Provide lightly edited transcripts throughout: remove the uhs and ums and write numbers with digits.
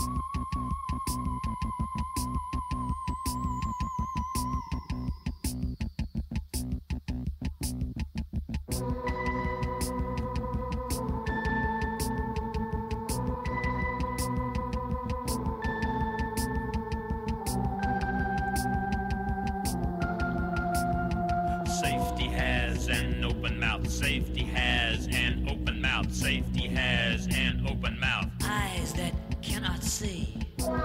Safety has an open mouth. Safety has an open mouth. Safety has an open mouth. Eyes that cannot see.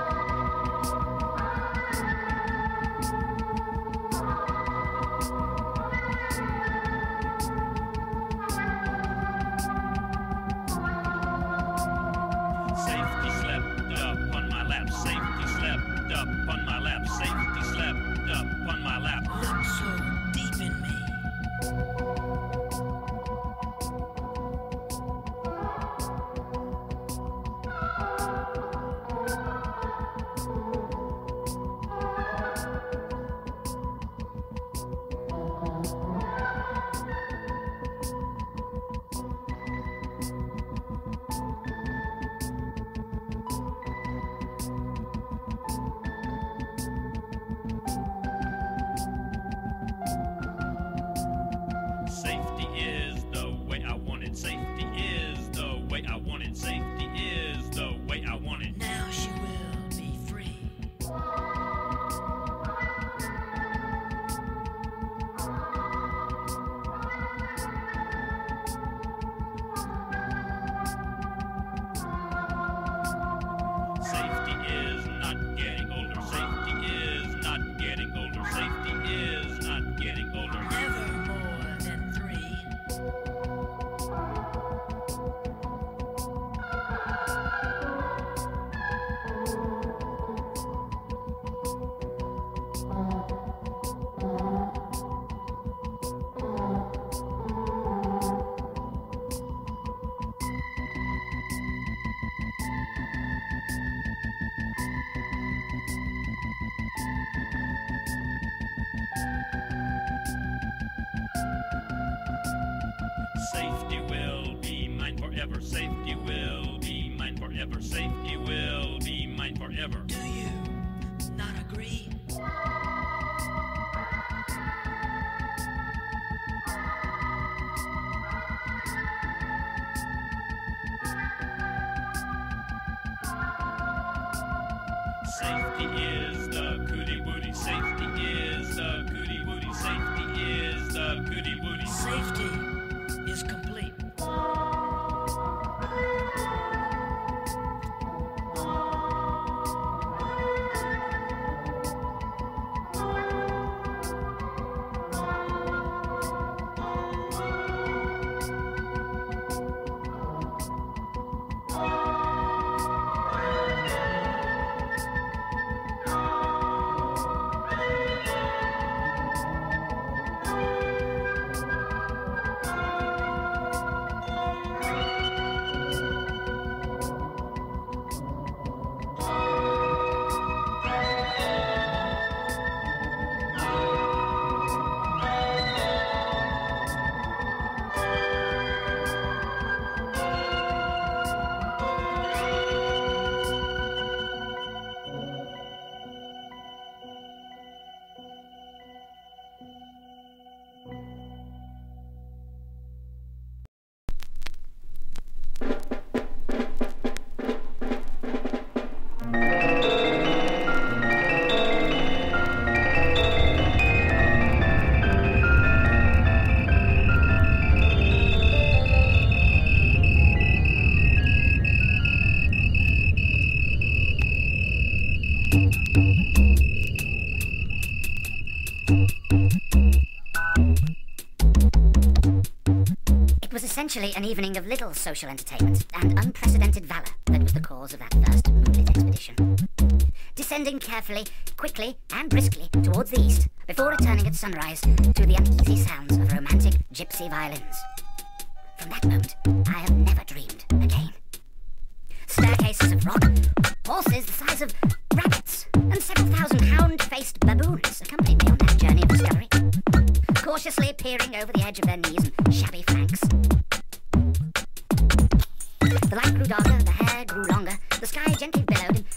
Safety slept up on my lap. Safety slept up on my lap. Safety slept up on my lap. Look so deep in me. Safety is the way I want it. Safety is the way I want it. Safety is the way I want it. Now she will be free. Safety is not getting older. Safety is not getting older. Safety is not getting older. Never more than 3. Safety will be mine forever. Safety will be mine forever. Safety will be mine forever. Do you not agree? Safety is the Cootie Wootie. Safety is the Cootie Wootie. Safety is the Cootie Wootie. Safety is complete. Essentially an evening of little social entertainment and unprecedented valour that was the cause of that first moonlit expedition. Descending carefully, quickly and briskly towards the east, before returning at sunrise to the uneasy sounds of romantic gypsy violins. From that moment, I have never dreamed again. Staircases of rock, horses the size of rabbits, and several thousand hound-faced baboons accompanied me on that journey of discovery, cautiously peering over the edge of their knees and shabby flanks. The light grew darker, the hair grew longer, the sky gently billowed,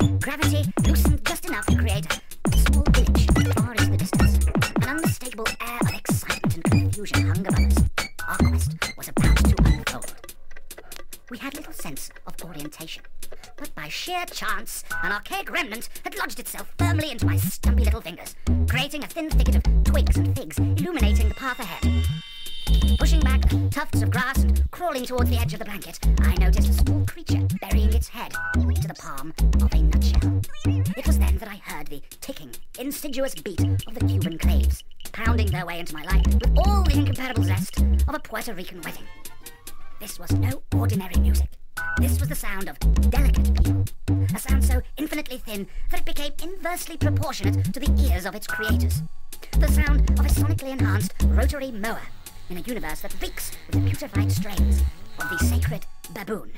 confusion hung above us, our quest was about to unfold. We had little sense of orientation, but by sheer chance, an archaic remnant had lodged itself firmly into my stumpy little fingers, creating a thin thicket of twigs and figs illuminating the path ahead. Pushing back tufts of grass and crawling towards the edge of the blanket, I noticed a small creature burying its head into the palm of a nutshell. It was then that I heard the ticking, insidious beat of the Cuban claves, pounding their way into my life with all the incomparable zest of a Puerto Rican wedding. This was no ordinary music. This was the sound of delicate beetle, a sound so infinitely thin that it became inversely proportionate to the ears of its creators. The sound of a sonically enhanced rotary mower in a universe that reeks with the putrefied strains of the sacred baboon.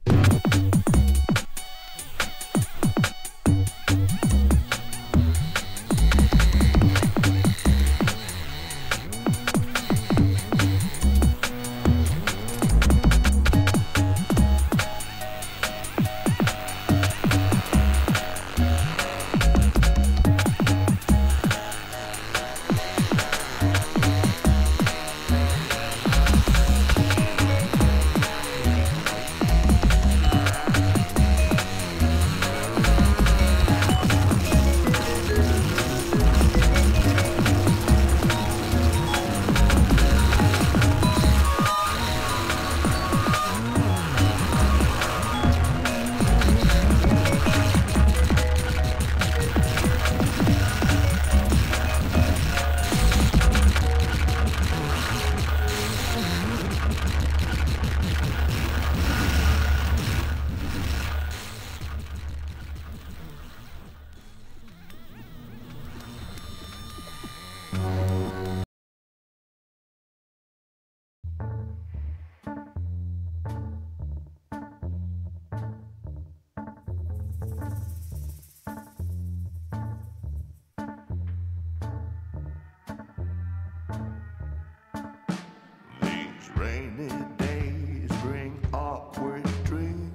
Rainy days bring awkward dreams.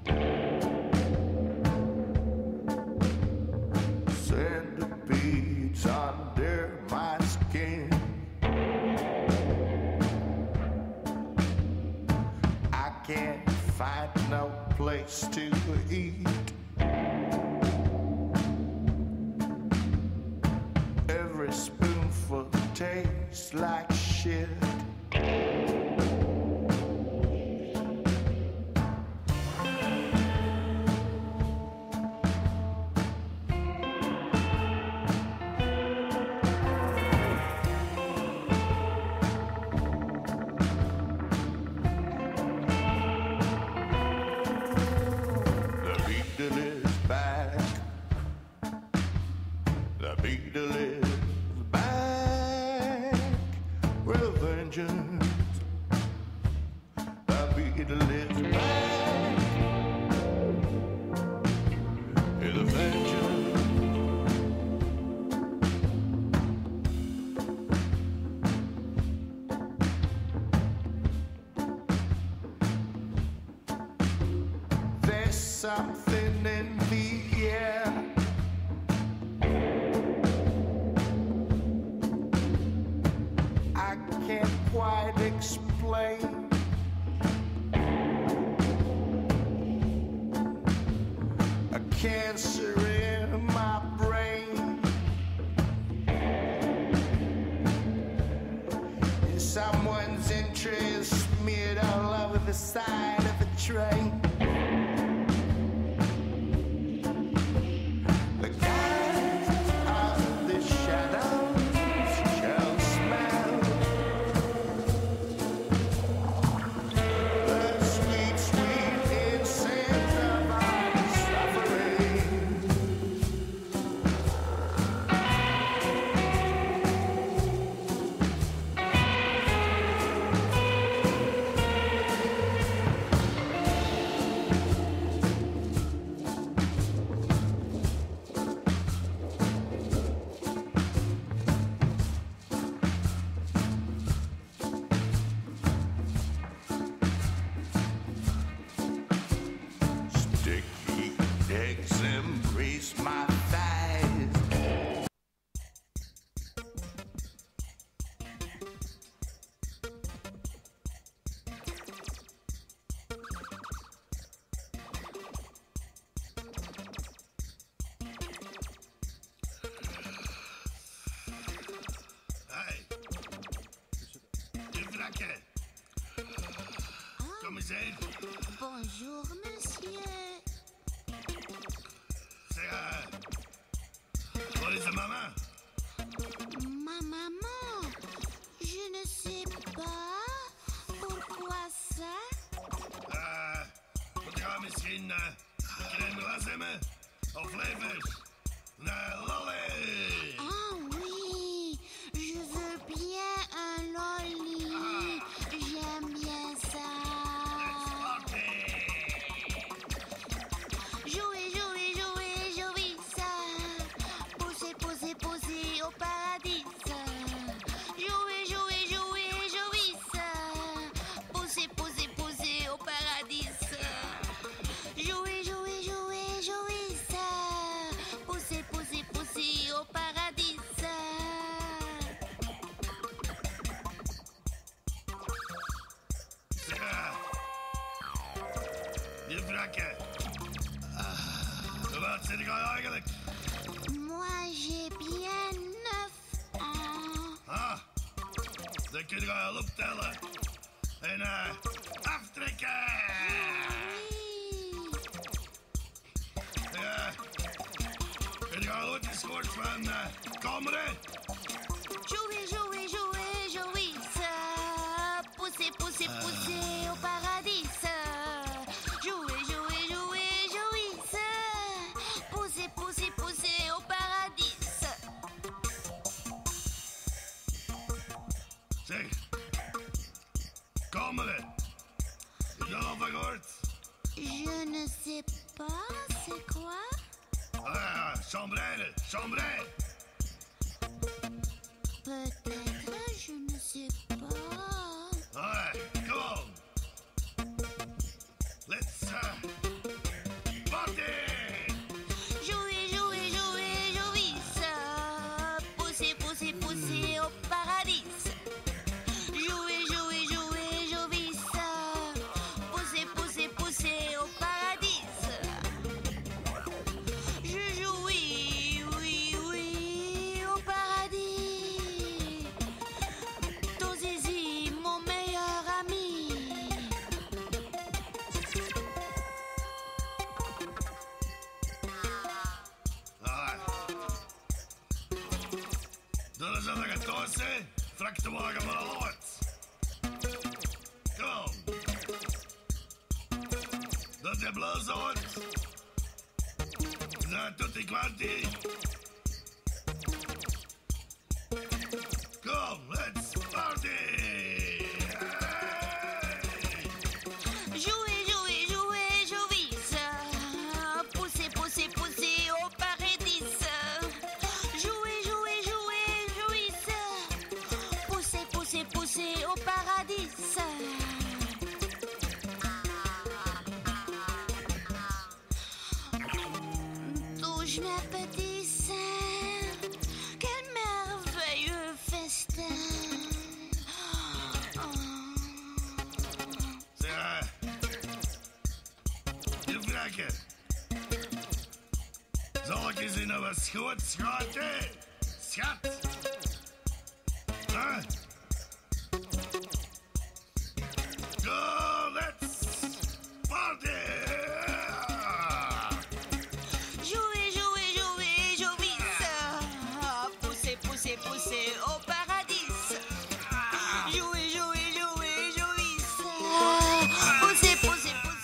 Centipedes under my skin. I can't find no place to eat. Every spoonful tastes like shit. Beetle is back with vengeance. The Beetle is back with a vengeance. There's something in the air. I can't quite explain. A cancer in my brain. Is someone's interest smeared all over the side of a train? The guys of the shadows shall smell the sweet, sweet incense of our suffering. vrakken. Kom eens heen. Bonjour, monsieur. Zeg, wat is de mama? Ma maman, je ne sais pas. Pourquoi ça? Moet je misschien crème glas hebben? Of levers? Lolly! Ah oui, je veux bien un lolly. J'aime bien ça. Jouer, jouer, jouer, jouer ça. Pousser, pousser, pousser au paradis. Jouer, jouer, jouer, jouer ça. Pousser, pousser, pousser au paradis. Jouer, jouer, jouer, jouer ça. Pousser, pousser, pousser au paradis. Je vrakken. Wat zit ik al eigenlijk? Moi, j'ai bien 9 ans. Dan kun je al optellen. En aftrekken. Ja. Heb je al ooit gehoord van kameren? Jouer, jouer, jouer, jouer ça. Pousser, pousser, pousser au paradis. Jouer, jouer, jouer, jouer ça. Pousser, pousser, pousser au paradis. Zeg. Kameren. Heb je al van gehoord? Je ne sais pas, c'est quoi? Chambrère. Chambrère. Peut-être, je ne sais pas. Come on. Let's party. Jouer, jouer, jouer, jouer ça. Pousser, pousser, pousser au paradis. Jouer, jouer, jouer, jouer ça. Pousser, pousser, pousser au paradis. Je jouis, oui, oui, au paradis. Ton zizi, mon meilleur ami. Dat is dat het kost, hè? Vrak te wagen van al wat. Kom. Dat je bloos hoort. Dat doet die kwantie. Kom, let's party. Jouer, jouer, jouer, jouer ça. Pousser, pousser, pousser au paradis. Jouer, jouer, jouer, jouer ça. Pousser, pousser, pousser au paradis. Touche mes petits seins. Quel merveilleux festin. Zeg, je vrakken. Zal ik eens in een schoot schaten? Schat. Go, let's party. Jouer, jouer, jouer, jouer ça. Pousser, pousser, pousser au paradis. Jouer, jouer, jouer, jouer ça. Pousser, pousser, pousser.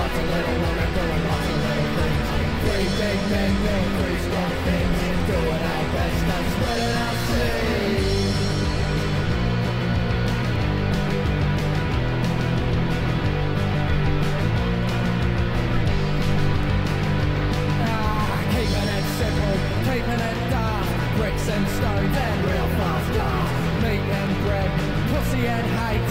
lots of little women doing lots of little things. Three big men doing three strong things, doing our best and spreading our seeds. Keeping it simple, keeping it dark, bricks and stones and real fast cars, meat and bread, pussy and hate.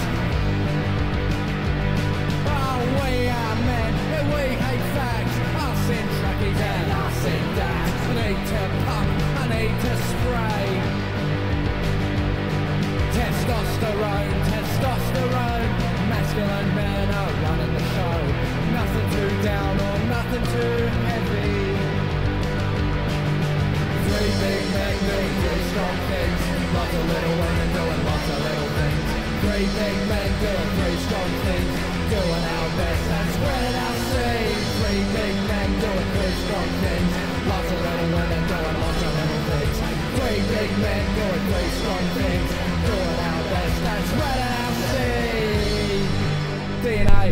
Oh, we are men, and we hate facts, us in truckies and us in dads. I need to pump, I need to spray. Testosterone, testosterone, masculine men are running the show. Nothing too down or nothing too heavy. Three big men doing three strong things, lots of little women doing lots of little things. Three big men doing three strong things, doing our best and spreading our seeds. Three big men doing three strong things, lots of little women doing lots of little things. Three big men doing three strong things, doing our best and spreading our seeds. DNA.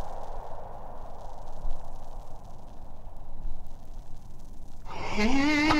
Hey.